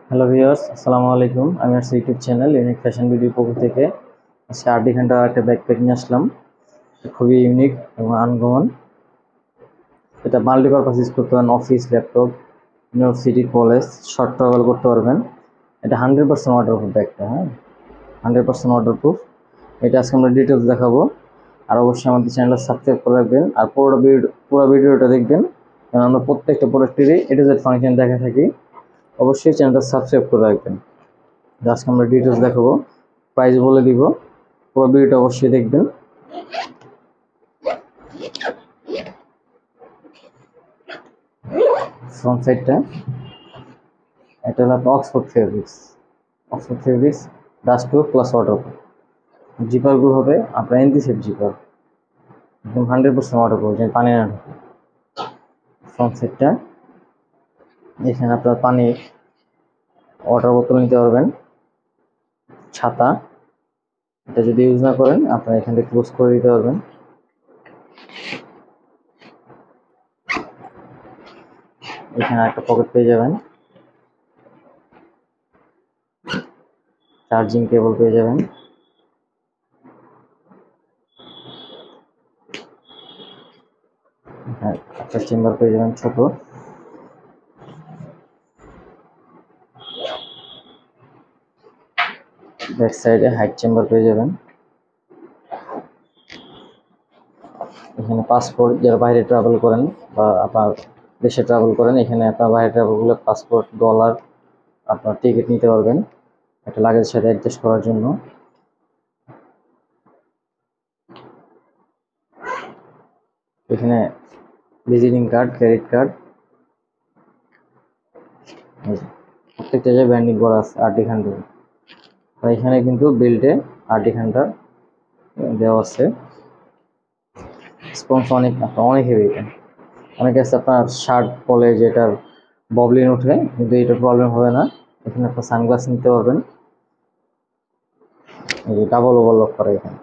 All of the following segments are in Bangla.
হ্যালো ভিউয়ার্স, আসসালামু আলাইকুম। আমি আর YouTube channel unique fashion video পক্ষ থেকে আজকে 8 ঘন্টার একটা ব্যাকপ্যাক নিয়ে আসলাম। খুবই ইউনিক এবং আনকমন। এটা মাল্টিপারপাস ইউজ করতে পারেন, office, laptop, university, college, short travel করতে পারবেন। এটা 100% ওয়াটারপ্রুফ ব্যাগটা, হ্যাঁ, 100% ওয়াটারপ্রুফ। এটা আজকে আমরা ডিটেলস দেখাবো। আর অবশ্যই আমাদের চ্যানেলটা সাবস্ক্রাইব করে রাখবেন আর পুরো ভিডিওটা দেখবেন, কারণ আমরা প্রত্যেকটা প্রোডাক্টেরই এটা যে ফাংশন দেখা থাকি। অবশ্যই চ্যানেলটা সাবস্ক্রাইব করে রাখবেন। আজকে আমরা ডিটেলস দেখাবো, প্রাইস বলে দিব, পুরো ভিডিওটা অবশ্যই দেখবেন। ফ্রন্ট সাইডটা এটা হলো আপনার Oxford fabrics dust proof plus waterproof. জিপারগুলো হবে আপনার এনটি সেফ জিপার, একদম 100% ওয়াটারপ্রুফ, যেন পানি না ঢোকে। ফ্রন্ট সাইডটা এখানে আপনার পানির ওয়াটার বোতল নিতে পারবেন, ছাতা, এটা যদি ইউজ না করেন আপনারা এখান থেকে ক্লোজ করে দিতে পারবেন। এখানে একটা পকেট পেয়ে যাবেন, চার্জিং কেবল পেয়ে যাবেন, একটা চেম্বার পেয়ে যাবেন ছোট, ব্যাক সাইডে হাইট চেম্বার পেয়ে যাবেন। এখানে পাসপোর্ট, যারা বাইরে ট্রাভেল করেন বা আপনার দেশে ট্রাভেল করেন, এখানে আপনার বাইরে ট্রাভেল করলে পাসপোর্ট, ডলার, আপনার টিকিট নিতে পারবেন একটা লাগেজের সাথে অ্যাডজাস্ট করার জন্য। এখানে ভিজিটিং কার্ড, ক্রেডিট কার্ড, প্রত্যেকটা জায়গায় ব্র্যান্ডিং করা আছে আরটি খান্ডার। আর এখানে কিন্তু বেল্টে আরটি খান্ডার দেওয়া আছে। স্পঞ্জ অনেক হেভি। এটা অনেক আছে আপনার শার্ট পলে যেটার ববলিন ওঠে, কিন্তু এটা প্রবলেম হবে না। এখানে আপনার সানগ্লাস নিতে পারবেন, এই যে ডাবল ওভারলক করে। এখানে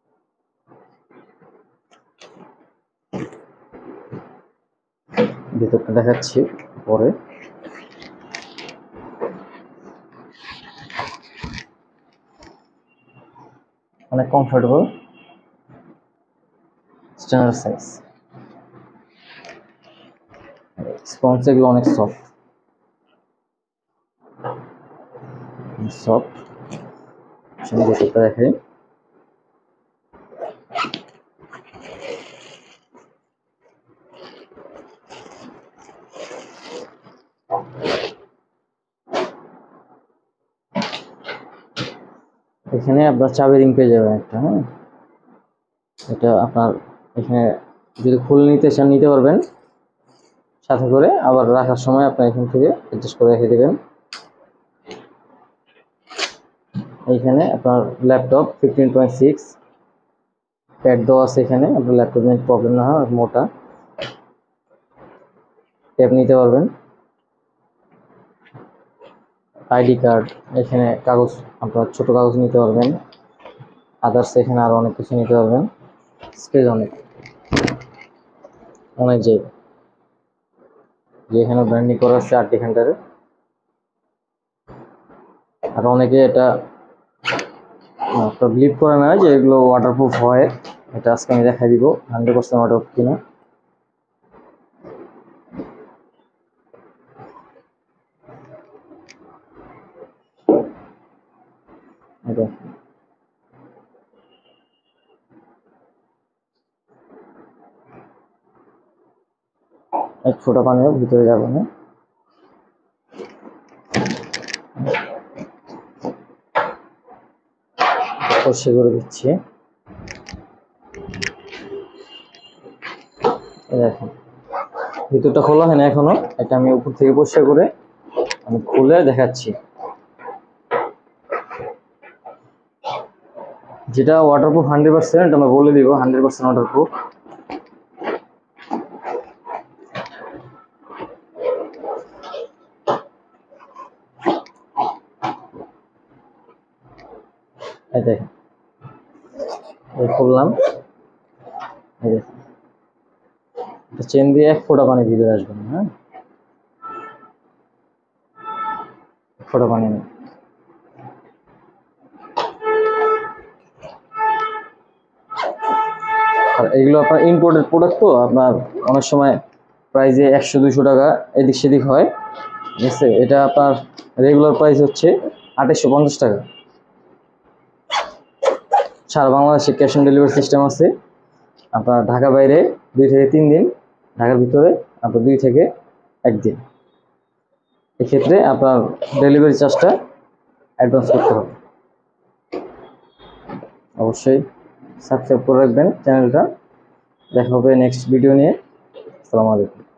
ভিতরটা দেখাচ্ছি পরে। অনেক কমফোর্টেবল, স্ট্যান্ডার্ড সাইজ। স্পঞ্জ এগুলো অনেক সফট সফট। ভিতরটা দেখাই, এখানে আপনার চাবি রিং পেয়ে যাবেন একটা, হ্যাঁ। এটা আপনার এখানে যদি খুলে নিতে চান নিতে পারবেন সাথে করে, আবার রাখার সময় আপনার এখান থেকে অ্যাডজাস্ট করে রেখে দেবেন। এইখানে আপনার ল্যাপটপ 15.6 প্যাড দেওয়া আছে। এখানে আপনার ল্যাপটপ নিয়ে প্রবলেম না হয়, মোটা ট্যাব নিতে পারবেন। আইডি কার্ড, এখানে কাগজ, আপনার ছোট কাগজ নিতে পারবেন। আদার্স এখানে আরো অনেক কিছু নিতে পারবেন। স্পেস অনেক যে এখানে ব্র্যান্ডিং করা আছে আরটি খান্ডারে। আর অনেকে এটা বিলিভ করে না যে এগুলো ওয়াটারপ্রুফ হয়। এটা আজকে আমি দেখাই দিব 100% ওয়াটারপ্রুফ কিনা। এটা এক ফোঁটা পানিও ভিতরে যাবে না। পরিষ্কার করে দিচ্ছি। দেখুন ভিতরটা খোলা হয় না এখনো, এটা আমি উপর থেকে পরিষ্কার করে আমি খুলে দেখাচ্ছি। যেটা ওয়াটারপ্রুফ 100%, এটা আমি বলে দিব 100% ওয়াটারপ্রুফ। এই দেখেন, এই খুললাম, এই দেখেন চেন দিয়ে এক ফোঁটা পানি ভিতরে আসবে না, হ্যাঁ। ফোটা পানি নেই। আর এগুলো আপনার ইম্পোর্টেড প্রোডাক্ট, তো আপনার অনেক সময় প্রাইজে 100-200 টাকা এদিক সেদিক হয়, ঠিক আছে। এটা আপনার রেগুলার প্রাইস হচ্ছে 2850 টাকা। সারা বাংলাদেশে ক্যাশ অন ডেলিভারি সিস্টেম আছে। আপনার ঢাকা বাইরে 2 থেকে 3 দিন, ঢাকার ভিতরে আপনার 2 থেকে 1 দিন। এক্ষেত্রে আপনার ডেলিভারি চার্জটা অ্যাডভান্স করতে হবে। অবশ্যই সাবস্ক্রাইব করে রাখবেন চ্যানেলটা। দেখা হবে নেক্সট ভিডিও নিয়ে। আসসালামু আলাইকুম।